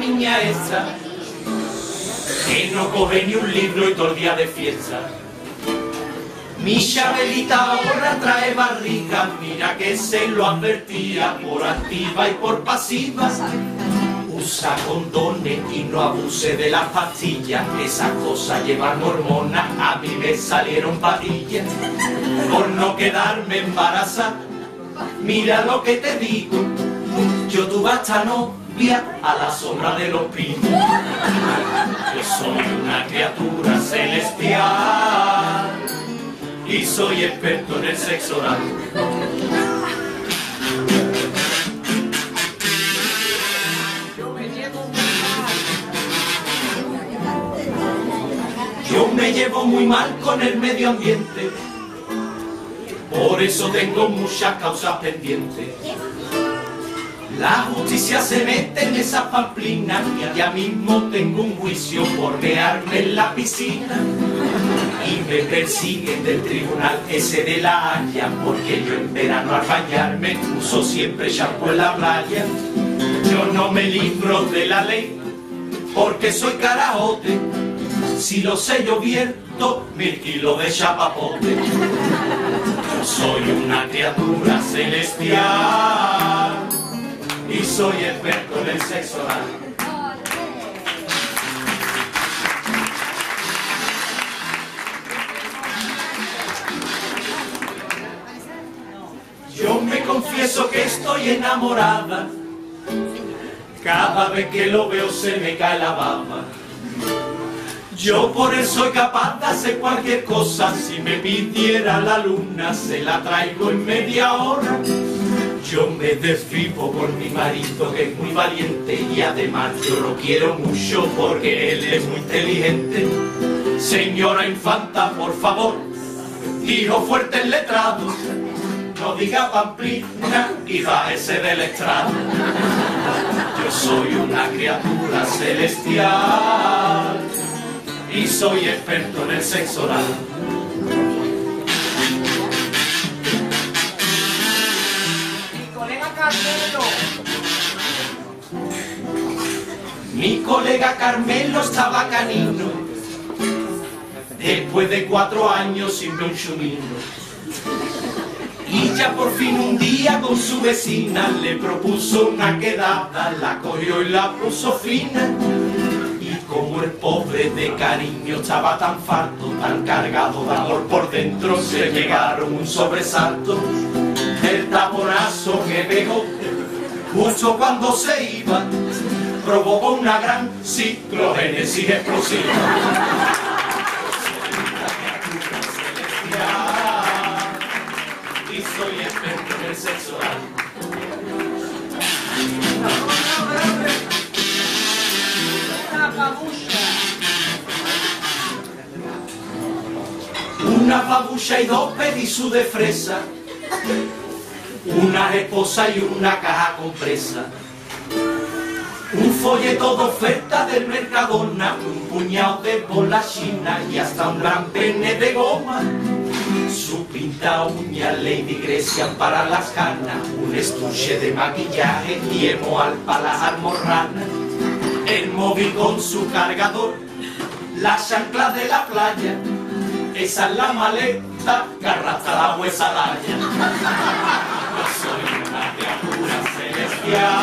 niña esa que no coge ni un libro y todo el día de fiesta. Mi Chabelita ahora trae barriga, mira que se lo advertía por activa y por pasiva. Usa condones y no abuse de las pastillas, esas cosas llevan hormonas, a mí me salieron patillas. Por no quedarme embarazada, mira lo que te digo, yo tuve esta novia a la sombra de los pinos. Yo soy una criatura celestial y soy experto en el sexo oral. Yo me llevo muy mal con el medio ambiente, por eso tengo muchas causas pendientes. La justicia se mete en esas pamplinas y ya mismo tengo un juicio por mearme en la piscina. Y me persiguen del tribunal ese de La Haya, porque yo en verano al bañarme uso siempre shampoo en la playa. Yo no me libro de la ley porque soy carajote, si lo sello abierto 1000 kilos de chapapote. Yo soy una criatura celestial y soy experto en el sexo oral. Yo me confieso que estoy enamorada, cada vez que lo veo se me cae la baba. Yo por eso soy capaz de hacer cualquier cosa, si me pidiera la luna se la traigo en media hora. Yo me desvivo por mi marido que es muy valiente y además yo lo quiero mucho porque él es muy inteligente. Señora infanta, por favor, dijo fuerte el letrado, no diga pamplina y bájese del estrado. Yo soy una criatura celestial y soy experto en el sexo oral. Mi colega Carmelo estaba canino, después de 4 años sin ver un chumino. Y ya por fin un día con su vecina le propuso una quedada, la cogió y la puso fina. Y como el pobre de cariño estaba tan farto, tan cargado de amor por dentro, se pegaron un sobresalto. El taponazo que pegó justo cuando se iba provocó una gran ciclogénesis explosiva. Y soy experto en el sexo oral. Una babucha y 2 pedizos de fresa, una esposa y una caja compresa, un folleto de oferta del Mercadona, un puñado de bola china y hasta un gran pene de goma. Su pinta uña Lady Grecian para las canas, un estuche de maquillaje y emoal para las almorranas, el móvil con su cargador, la chancla de la playa, esa es la maleta que arrastra la huesa laya. Yo soy una criatura celestial